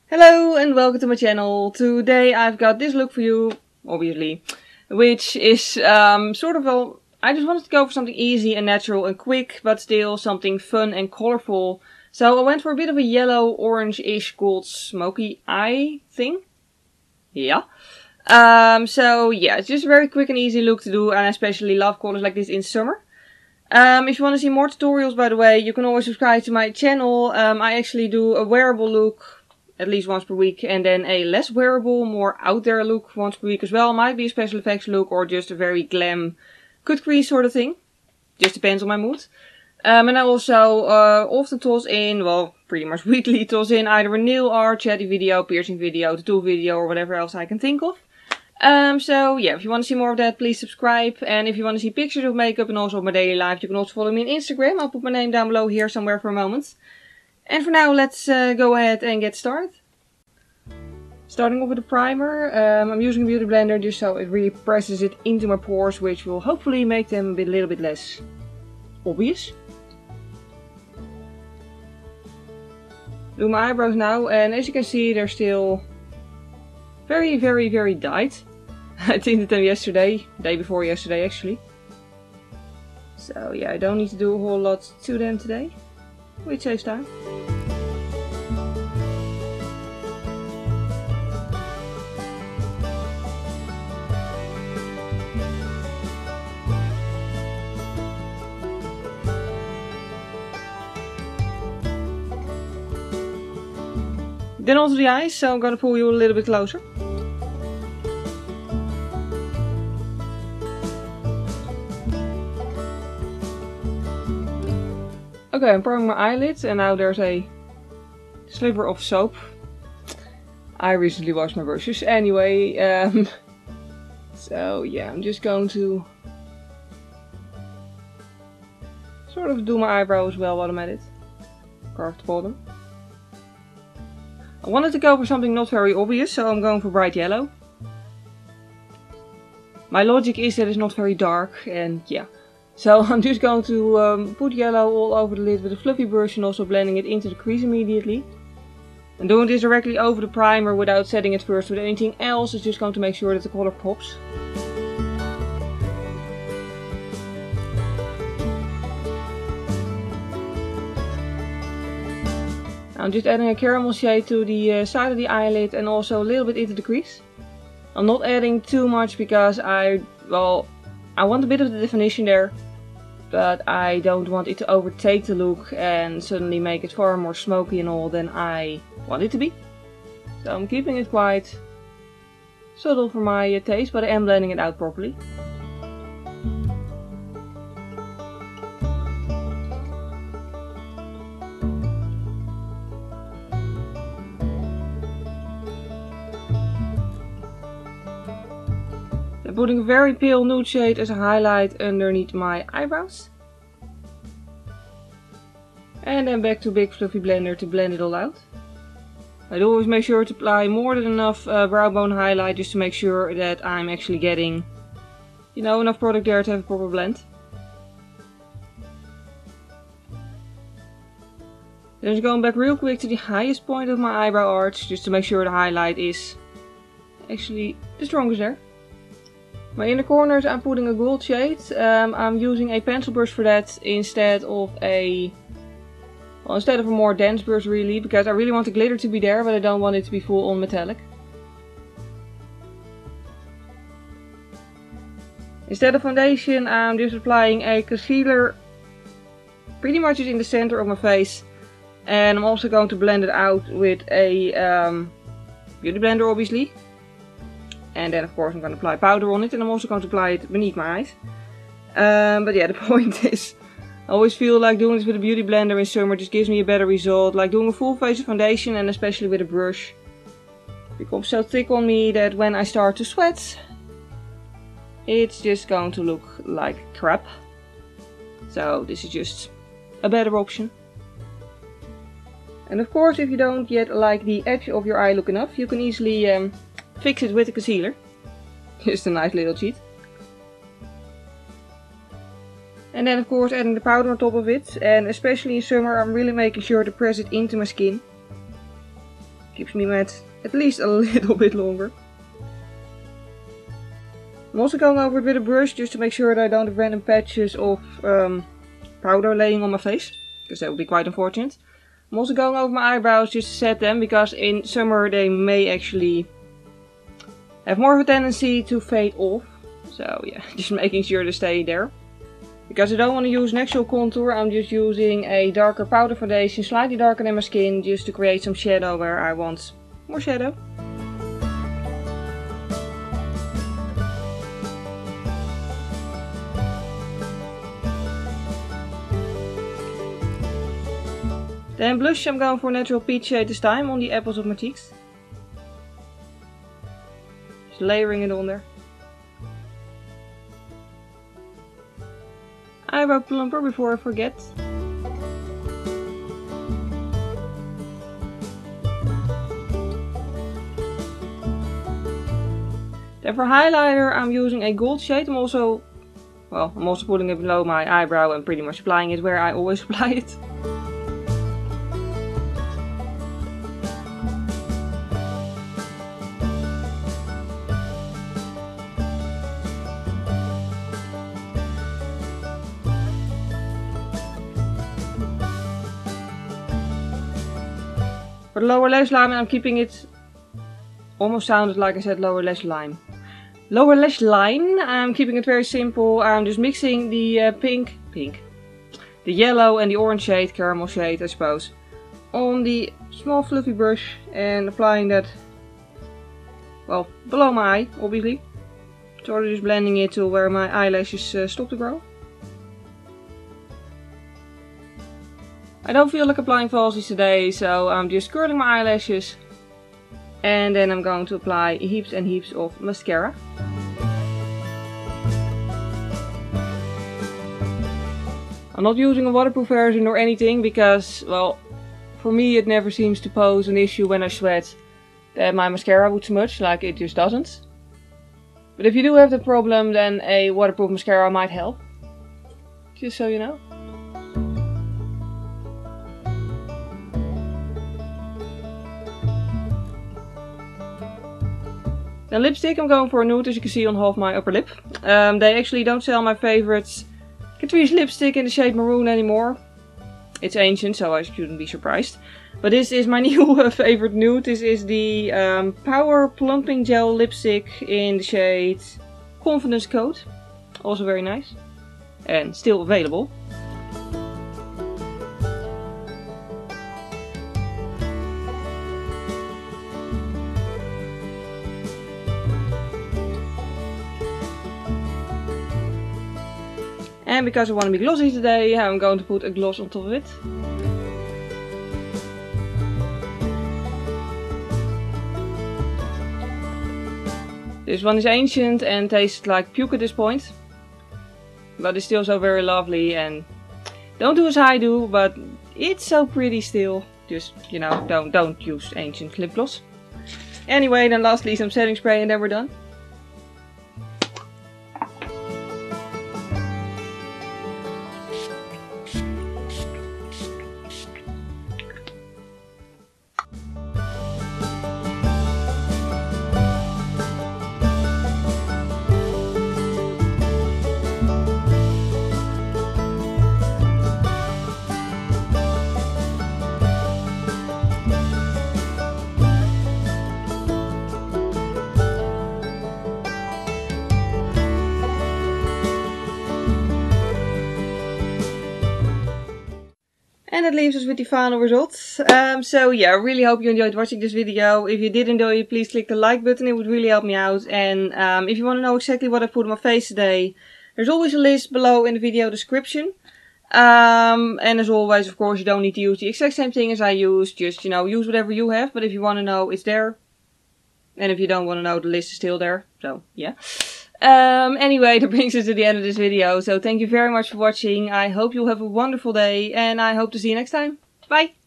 Hello and welcome to my channel. Today I've got this look for you, obviously, which is I just wanted to go for something easy and natural and quick, but still something fun and colorful. So I went for a bit of a yellow, orange-ish gold smoky eye thing. Yeah. So yeah, it's just a very quick and easy look to do, and I especially love colors like this in summer. If you want to see more tutorials, by the way, you can always subscribe to my channel. I actually do a wearable look at least once per week, and then a less wearable, more out there look once per week as well. Might be a special effects look or just a very glam cut crease sort of thing. Just depends on my mood. And I also often toss in, well, pretty much weekly toss in either a nail art, chatty video, piercing video, tattoo video, or whatever else I can think of. So yeah, if you want to see more of that, please subscribe. And if you want to see pictures of makeup and also of my daily life, you can also follow me on Instagram. I'll put my name down below here somewhere for a moment. And for now, let's go ahead and get started. Starting off with the primer, I'm using a beauty blender just so it really presses it into my pores, which will hopefully make them a little bit less obvious. Do my eyebrows now, and as you can see, they're still very dyed. I tinted them yesterday, day before yesterday actually. So yeah, I don't need to do a whole lot to them today, which saves time. Then onto the eyes, so I'm gonna pull you a little bit closer. Okay, I'm priming my eyelids, and now there's a sliver of soap. I recently washed my brushes anyway, so yeah, I'm just going to sort of do my eyebrow as well while I'm at it. Carve the bottom. I wanted to go for something not very obvious, so I'm going for bright yellow. My logic is that it's not very dark, and yeah. So I'm just going to put yellow all over the lid with a fluffy brush and also blending it into the crease immediately. And doing this directly over the primer without setting it first with anything else is just going to make sure that the color pops. I'm just adding a caramel shade to the side of the eyelid and also a little bit into the crease. I'm not adding too much because I want a bit of the definition there, but I don't want it to overtake the look and suddenly make it far more smoky and all than I want it to be. So I'm keeping it quite subtle for my taste, but I am blending it out properly. Putting a very pale nude shade as a highlight underneath my eyebrows. And then back to big fluffy blender to blend it all out. I'd always make sure to apply more than enough brow bone highlight just to make sure that I'm actually getting, you know, enough product there to have a proper blend. Then just going back real quick to the highest point of my eyebrow arch just to make sure the highlight is actually the strongest there. My inner corners I'm putting a gold shade. I'm using a pencil brush for that instead of a more dense brush really, because I really want the glitter to be there, but I don't want it to be full on metallic. Instead of foundation, I'm just applying a concealer pretty much in the center of my face, and I'm also going to blend it out with a beauty blender obviously. And then of course I'm going to apply powder on it, and I'm also going to apply it beneath my eyes. But yeah, the point is, I always feel like doing this with a beauty blender in summer just gives me a better result. Like doing a full face of foundation, and especially with a brush, it becomes so thick on me that when I start to sweat, it's just going to look like crap. So this is just a better option. And of course, if you don't yet like the edge of your eye look enough, you can easily fix it with a concealer. Just a nice little cheat. And then of course adding the powder on top of it. And especially in summer I'm really making sure to press it into my skin. Keeps me matte at least a little bit longer. I'm also going over it with a brush just to make sure that I don't have random patches of powder laying on my face, because that would be quite unfortunate. I'm also going over my eyebrows just to set them, because in summer they may actually have more of a tendency to fade off. So yeah, just making sure to stay there. Because I don't want to use an actual contour, I'm just using a darker powder foundation, slightly darker than my skin, just to create some shadow where I want more shadow. Then blush, I'm going for a natural peach shade this time on the apples of my cheeks. Just layering it on there. Eyebrow plumper before I forget. Then for highlighter I'm using a gold shade. I'm also putting it below my eyebrow and pretty much applying it where I always apply it. For the lower lash line, I'm keeping it, almost sounded like I said lower lash line. Lower lash line, I'm keeping it very simple. I'm just mixing the the yellow and the orange shade, caramel shade I suppose, on the small fluffy brush and applying that, well, below my eye, obviously. Sort of just blending it to where my eyelashes stop to grow. I don't feel like applying falsies today, so I'm just curling my eyelashes. And then I'm going to apply heaps and heaps of mascara. I'm not using a waterproof version or anything because, well, for me it never seems to pose an issue when I sweat that my mascara would smudge, like it just doesn't. But if you do have the problem, then a waterproof mascara might help. Just so you know. Then lipstick, I'm going for a nude, as you can see on half my upper lip. They actually don't sell my favorite Catrice lipstick in the shade maroon anymore. It's ancient, so I shouldn't be surprised. But this is my new favorite nude. This is the Power Plumping Gel lipstick in the shade Confidence Code. Also very nice. And still available. And because I want to be glossy today, I'm going to put a gloss on top of it. This one is ancient and tastes like puke at this point. But it's still so very lovely, and don't do as I do, but it's so pretty still. Just, you know, don't use ancient lip gloss. Anyway, then lastly some setting spray and then we're done. And that leaves us with the final result. So yeah, I really hope you enjoyed watching this video. If you did enjoy it, please click the like button. It would really help me out. And if you want to know exactly what I put on my face today, there's always a list below in the video description. And as always, of course, you don't need to use the exact same thing as I use. Just, you know, use whatever you have. But if you want to know, it's there. And if you don't want to know, the list is still there. So, yeah. Anyway, that brings us to the end of this video. So thank you very much for watching. I hope you'll have a wonderful day. And I hope to see you next time. Bye!